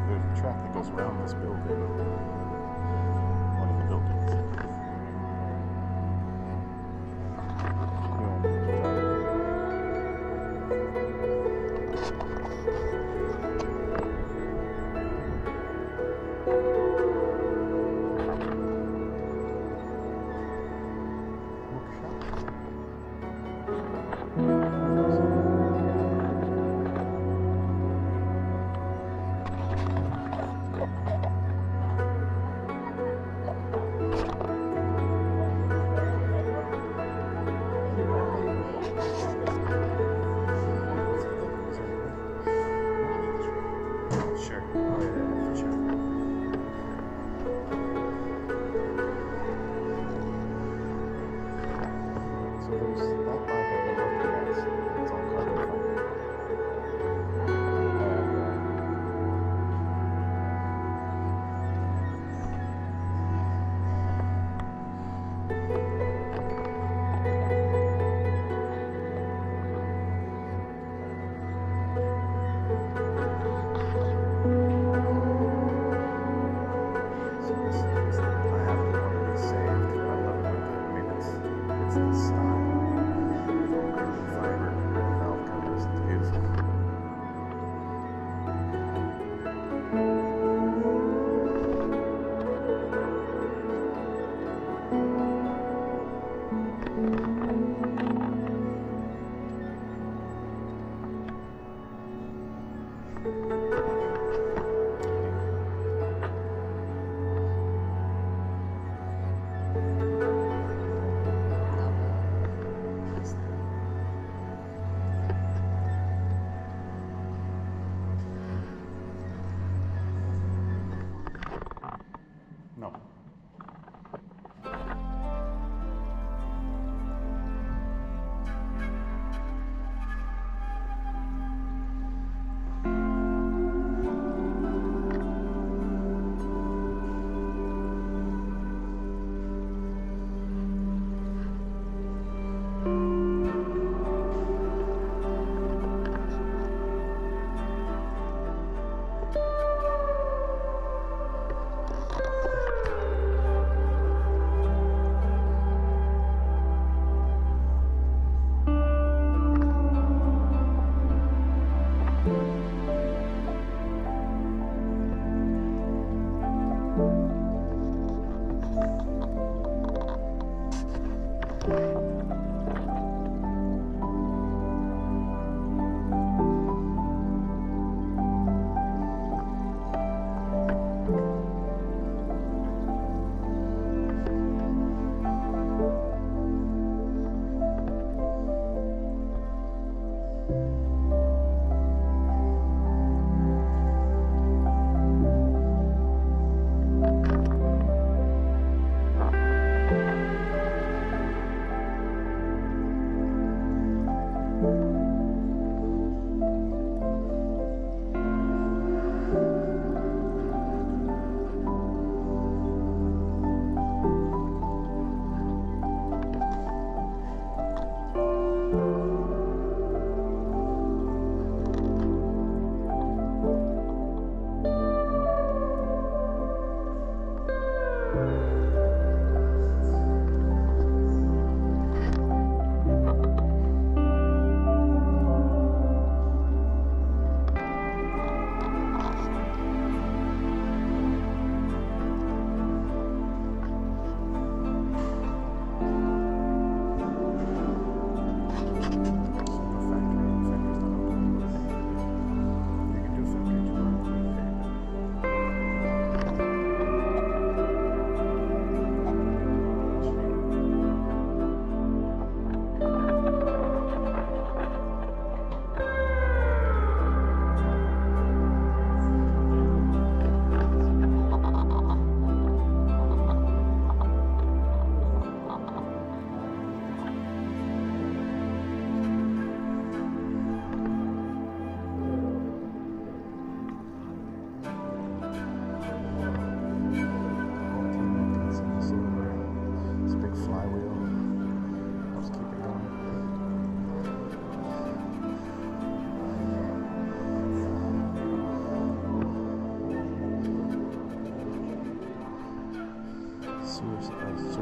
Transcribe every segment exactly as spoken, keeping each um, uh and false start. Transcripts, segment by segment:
there's a track that goes around this building. One of the buildings. You want to drive it? No.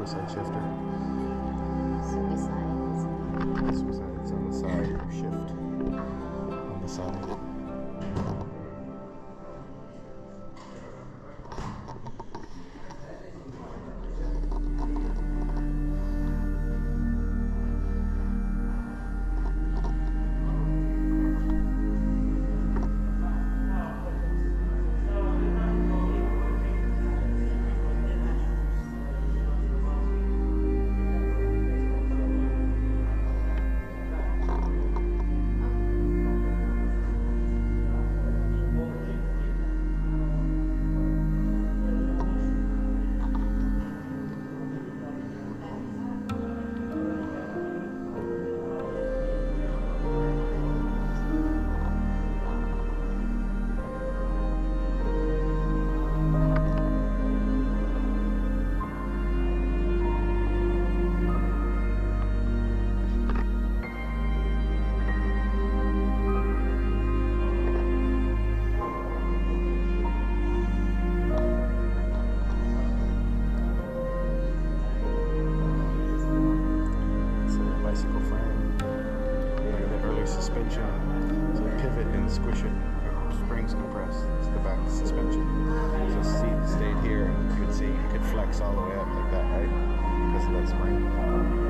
suicide shifter. Suicide is Suicide is on the side. Shift on the side. Suspension, so pivot and squish it. Springs compress. It's the back suspension. So seat stayed here, and you could see you could flex all the way up like that, right? Because of that spring.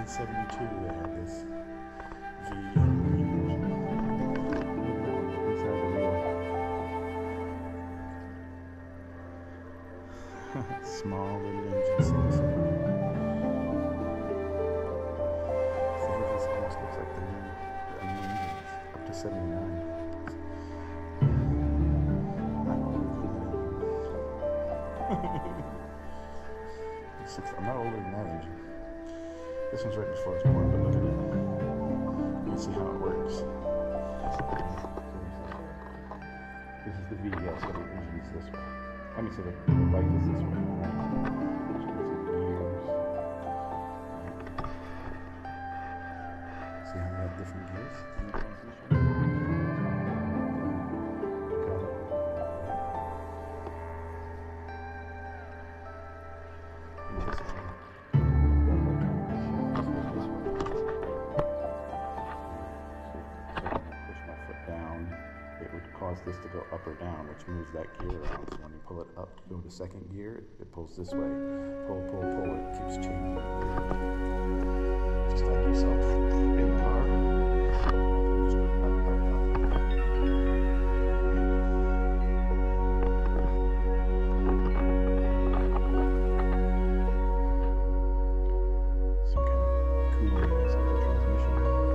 seventy-two they had this V engine. Inside the wheel. Small little engine six. This almost looks like the new, the new engines up to seventy-nine. I'm older than that engine. Six, I'm not older than that engine. This one's right before I was born, but look at it. You can see how it works. This is the V, yeah, so the engine is this way. I mean, so the bike is this way. Which gives it gears. See how they have different gears in the transmission? Got it. And this one. Cause this to go up or down, which moves that gear around. So when you pull it up to go to second gear, it, it pulls this way. Pull, pull, pull, it keeps changing. Just like yourself in the car. Just go up, up, up. Some kind of cooling as of the transmission.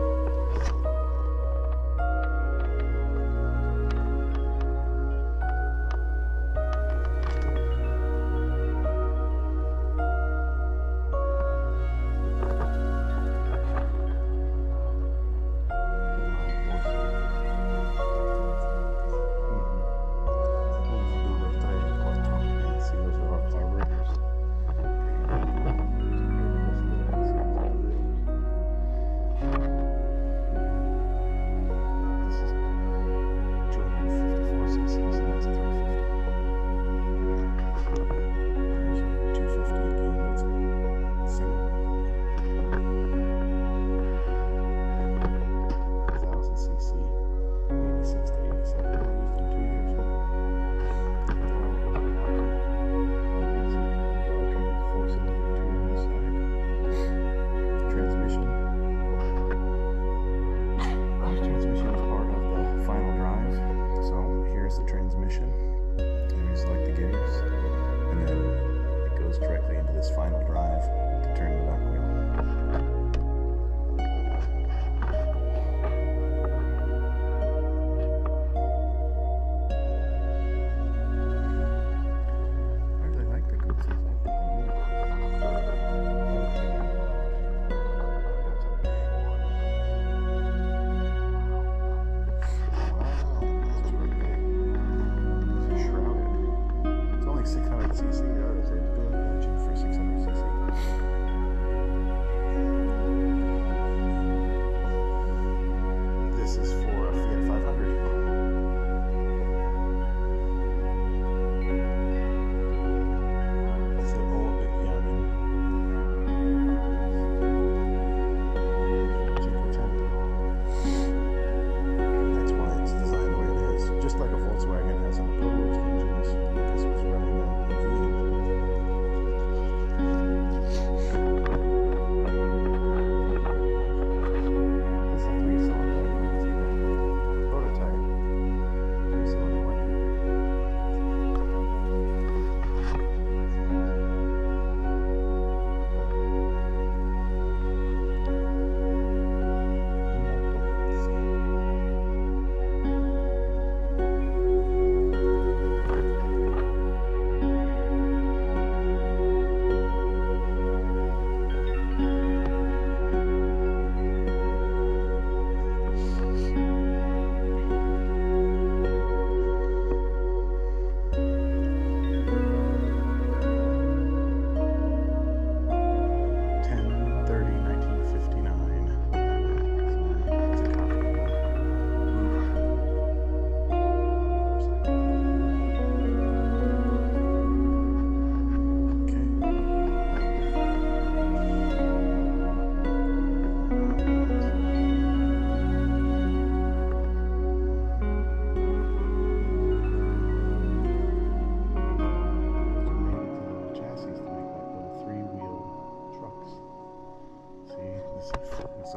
Final drive to turn the back wheel. I really like the Gootsies. I think they're neat. Wow, that's really big. It's shrouded. It's only six hundred c c. That is a big engine for six hundred c c. This is for a Fiat five hundred. It's an old, yeah, I mean, cinquecento. That's why it's designed the way it is. Just like a Volkswagen has an opposed engine. This was running a V engine.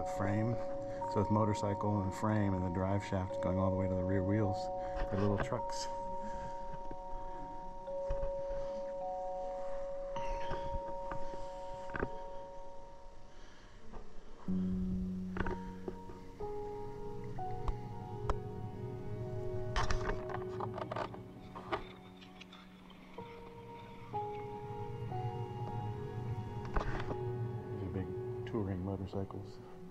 frame. So it's motorcycle and frame and the drive shaft going all the way to the rear wheels. They're little trucks. Touring motorcycles.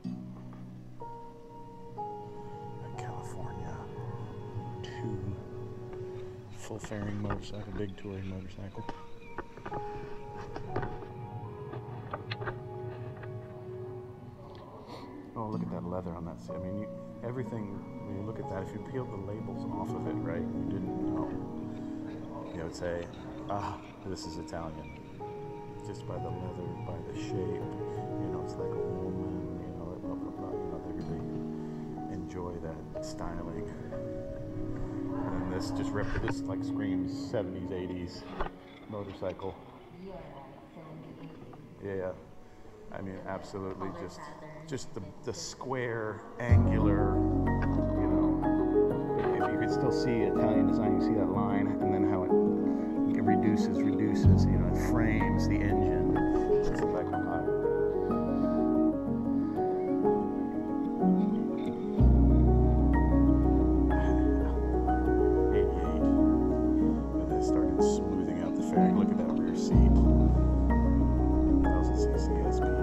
California, two full fairing motorcycle, big touring motorcycle. Oh, look at that leather on that. I mean, you, everything, when you look at that, if you peeled the labels off of it, right, you didn't know, you would say, ah, this is Italian. Just by the leather, by the shape, you know, it's like a woman, you know, blah, blah, blah, you know, they really enjoy that styling. And this just rep this like screams seventies, eighties motorcycle. Yeah, I mean, absolutely, just just the, the square, angular, you know, if you could still see Italian design, you see that line, and then how it It reduces, reduces, you know, it frames the engine. Sits it back on high. eighty-eight. And they started smoothing out the fairing. Look at that rear seat. one thousand c c S P.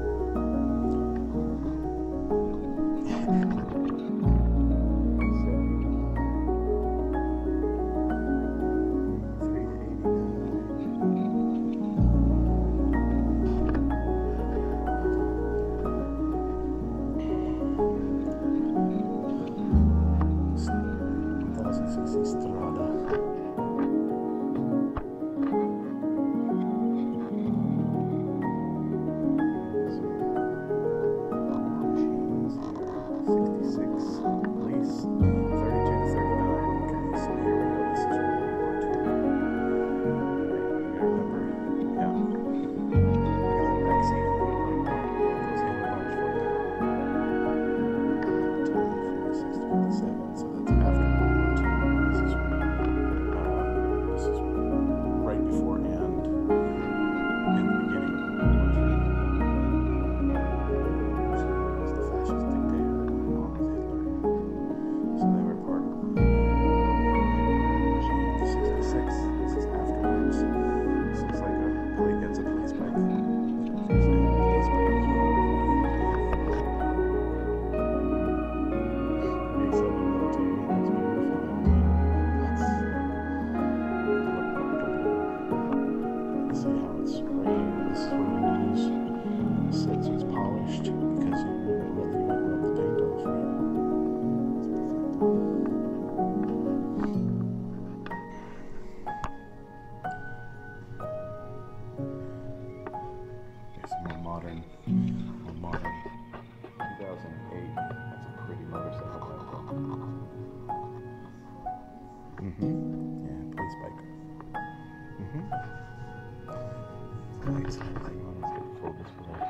Mm-hmm. Yeah, police bike. Mm-hmm. Lights and everything on it. It's got full display.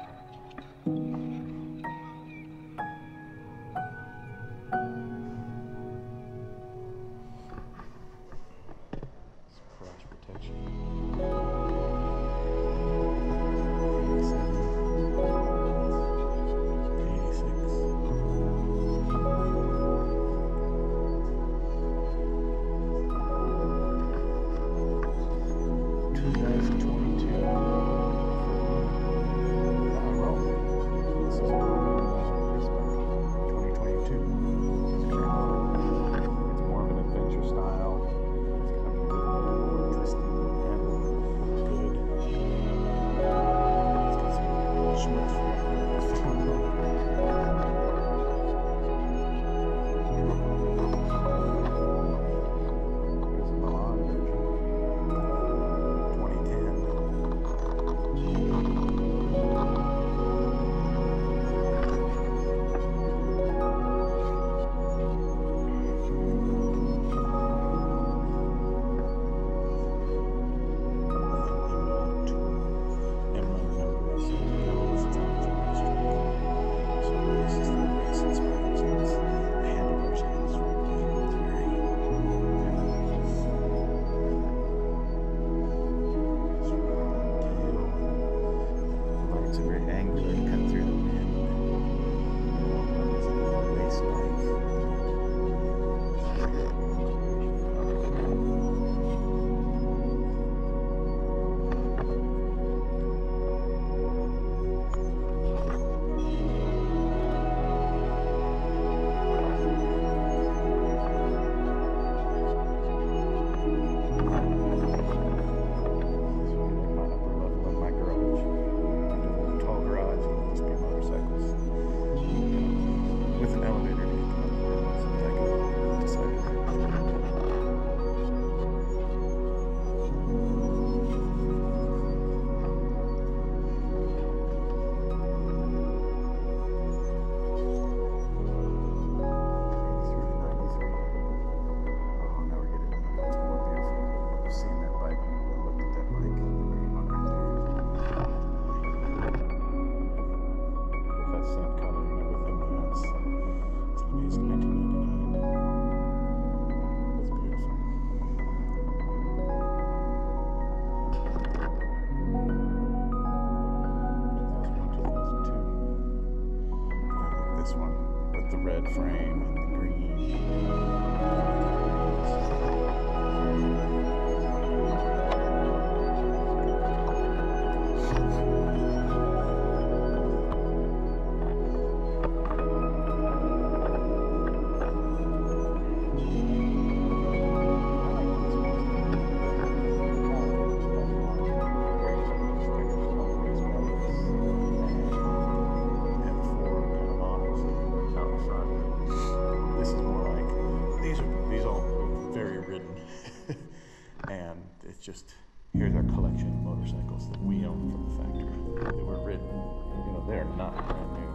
It's crash protection. twenty twenty-two red frame and the green. And it's just, here's our collection of motorcycles that we own from the factory that were ridden. You know, they're not brand new.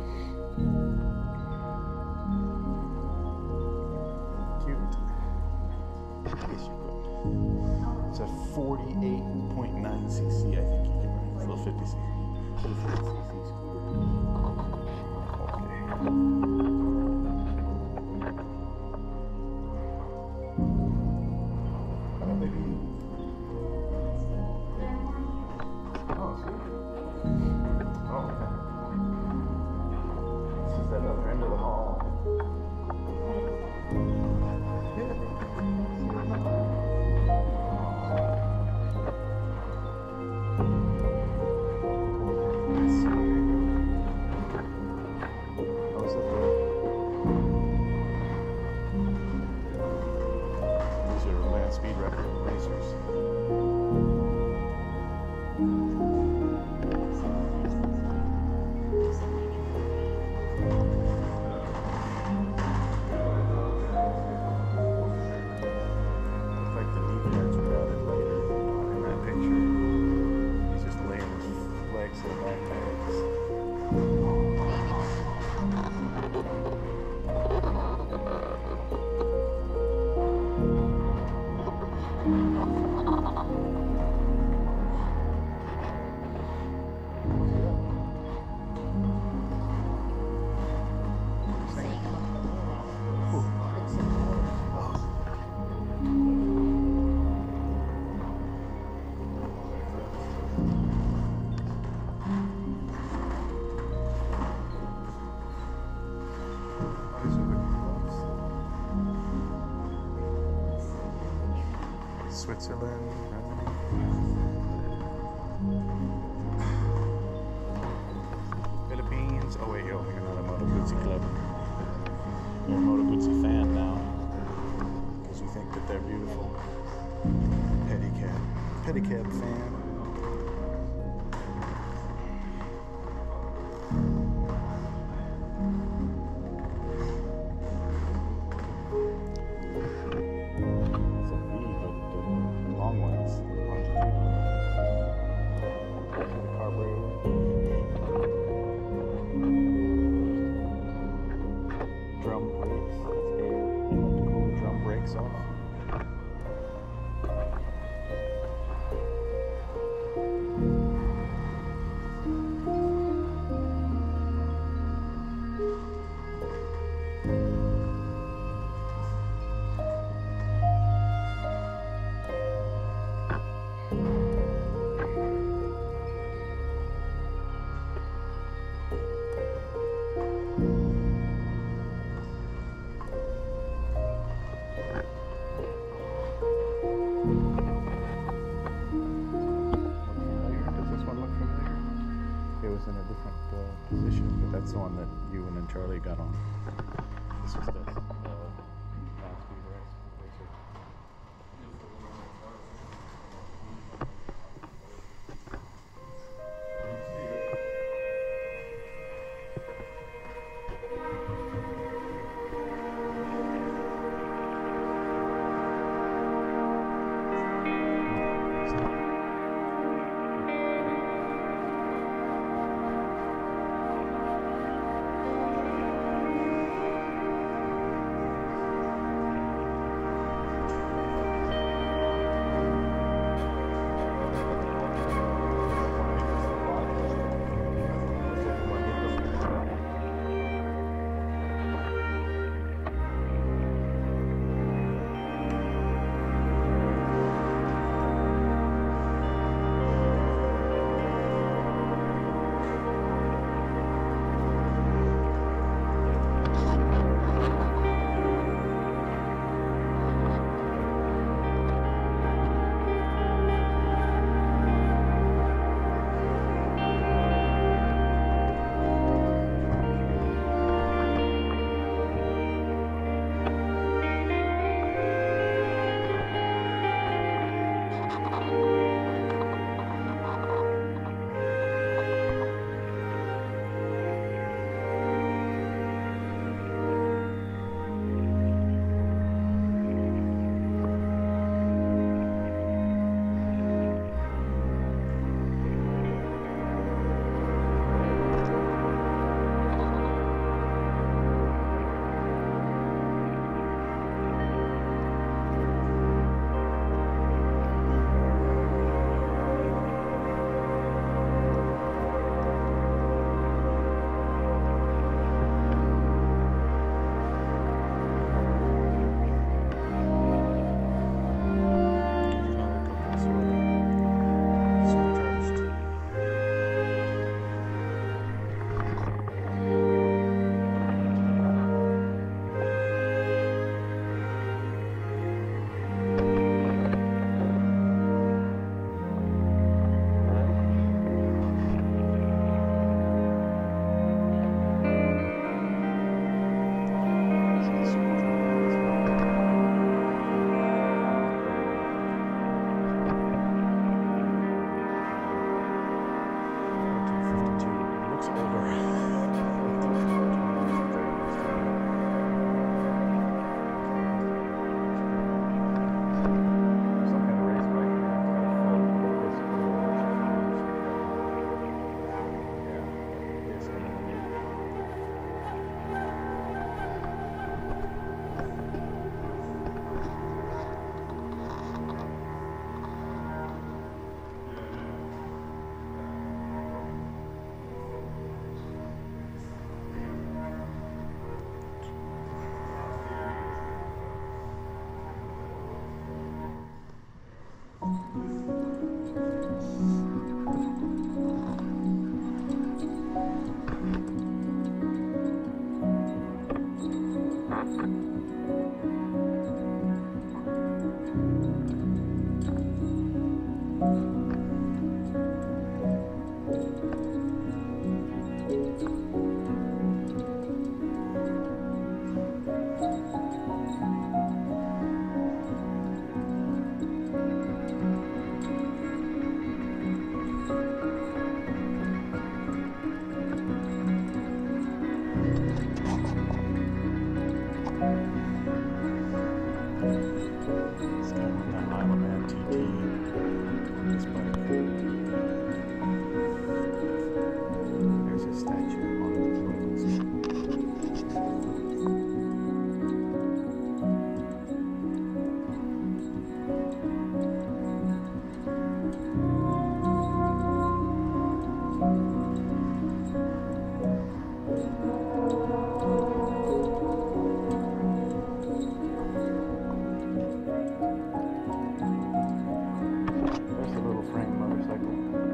Cute. Yes, you could. It's a forty-eight point nine c c, I think you can run. It's a little fifty c c. fifty c c scooter. Okay. Speed record racers. Looks like the knee pads were added later in that picture. He's just laying his legs to the back tires. Switzerland, Germany. Philippines. Oh wait, yo, you're not a Moto Guzzi club. You're a Moto Guzzi fan now, because you think that they're beautiful. Pedicab, pedicab fan. Drum brakes, that's air, and let the cool drum brakes off. In a different uh, position, but that's the one that you and Charlie got on. This was the uh, last speed race. motorcycle.